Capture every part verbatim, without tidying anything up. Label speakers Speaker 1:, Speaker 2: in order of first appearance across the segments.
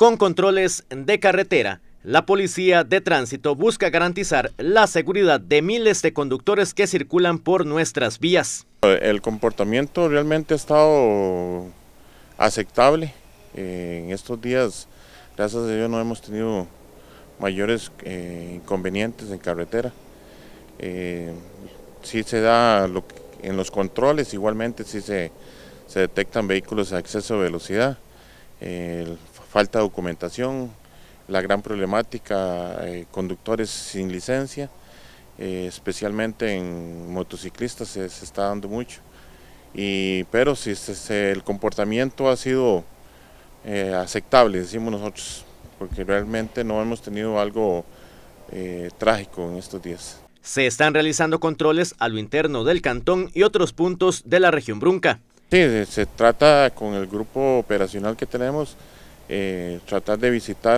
Speaker 1: Con controles de carretera, la Policía de Tránsito busca garantizar la seguridad de miles de conductores que circulan por nuestras vías.
Speaker 2: El comportamiento realmente ha estado aceptable. En estos días, gracias a Dios, no hemos tenido mayores eh, inconvenientes en carretera. Eh, sí se da lo que, en los controles, igualmente sí se, se detectan vehículos a exceso de velocidad, eh, falta de documentación, la gran problemática, eh, conductores sin licencia, eh, especialmente en motociclistas se, se está dando mucho. Y, pero si se, se, el comportamiento ha sido eh, aceptable, decimos nosotros, porque realmente no hemos tenido algo eh, trágico en estos días.
Speaker 1: Se están realizando controles a lo interno del cantón y otros puntos de la región Brunca.
Speaker 2: Sí, se trata con el grupo operacional que tenemos, eh, tratar de visitar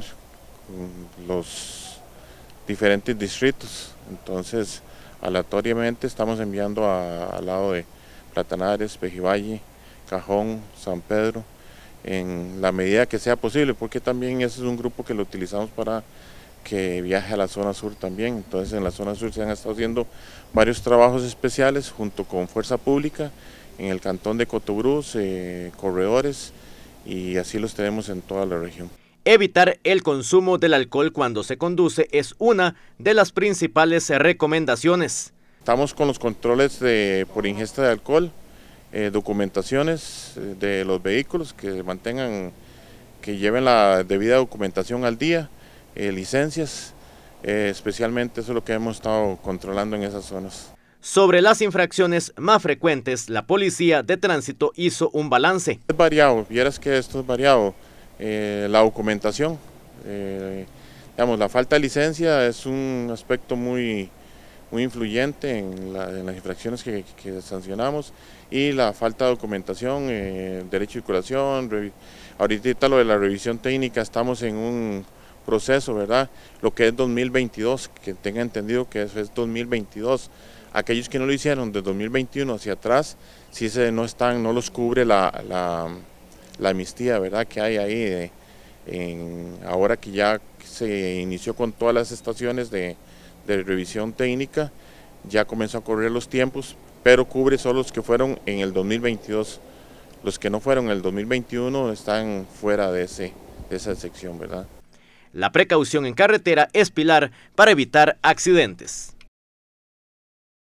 Speaker 2: los diferentes distritos. Entonces, aleatoriamente estamos enviando a, al lado de Platanares, Pejivalle, Cajón, San Pedro, en la medida que sea posible, porque también ese es un grupo que lo utilizamos para que viaje a la zona sur también. Entonces en la zona sur se han estado haciendo varios trabajos especiales junto con Fuerza Pública, en el cantón de Cotobruz, eh, corredores, y así los tenemos en toda la región.
Speaker 1: Evitar el consumo del alcohol cuando se conduce es una de las principales recomendaciones.
Speaker 2: Estamos con los controles de, por ingesta de alcohol, eh, documentaciones de los vehículos que mantengan, que lleven la debida documentación al día, eh, licencias, eh, especialmente eso es lo que hemos estado controlando en esas zonas.
Speaker 1: Sobre las infracciones más frecuentes, la Policía de Tránsito hizo un balance.
Speaker 2: Es variado, vieras que esto es variado. Eh, la documentación, eh, digamos, la falta de licencia es un aspecto muy, muy influyente en, la, en las infracciones que, que sancionamos, y la falta de documentación, eh, derecho de circulación, revi ahorita lo de la revisión técnica, estamos en un proceso, ¿verdad? Lo que es dos mil veintidós, que tenga entendido que eso es dos mil veintidós. Aquellos que no lo hicieron de dos mil veintiuno hacia atrás, sí se, no, están, no los cubre la, la la amnistía, ¿verdad?, que hay ahí, de, en, ahora que ya se inició con todas las estaciones de, de revisión técnica, ya comenzó a correr los tiempos, pero cubre solo los que fueron en el dos mil veintidós, los que no fueron en el dos mil veintiuno están fuera de, ese, de esa sección, ¿verdad?
Speaker 1: La precaución en carretera es pilar para evitar accidentes.